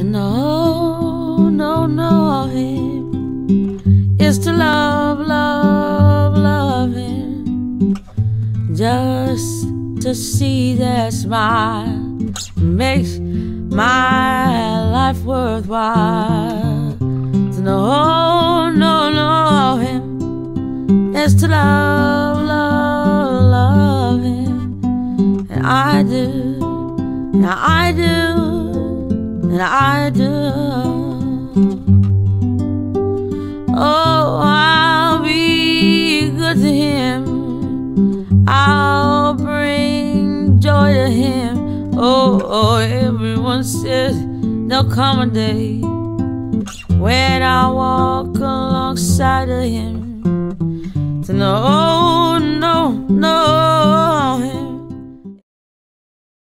To know him is to love him. Just to see that smile makes my life worthwhile. To know him is to love him. And I do, and I do, and I do. Oh, I'll be good to him. I'll bring joy to him. Oh, everyone says there'll come a day when I'll walk alongside of him. To know him